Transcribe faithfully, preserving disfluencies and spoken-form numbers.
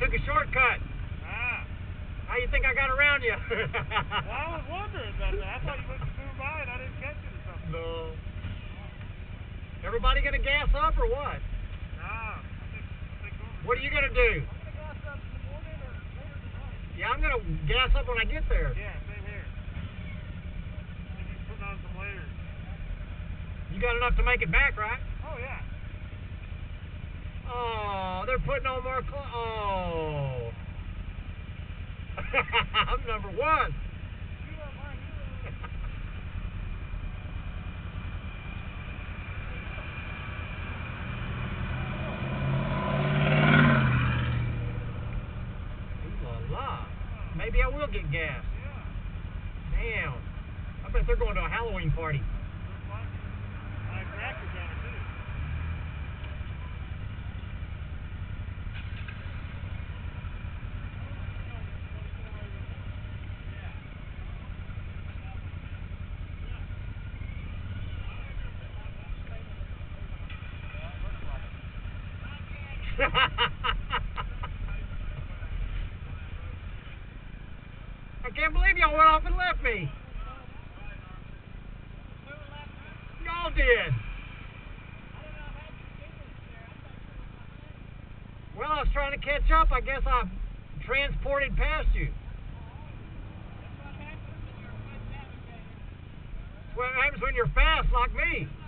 took a shortcut. Ah. How you think I got around you? Well, I was wondering about that. I thought you went to move by and I didn't catch it or something. No. Everybody gonna gas up or what? Nah. I think, I think over What are you gonna do? I'm gonna gas up in the morning or later tonight. Yeah, I'm gonna gas up when I get there. Yeah, same here. Think he's putting on some layers. You got enough to make it back, right? Oh, yeah. Oh, they're putting on more cl- Oh. I'm number one. You are my hero. Ooh la la. Maybe I will get gas. Yeah. Damn. I bet they're going to a Halloween party. My tractor's down there, too. I can't believe y'all went off and left me. Y'all did. Well, I was trying to catch up. I guess I transported past you. That's what happens when you're fast when you're fast like me.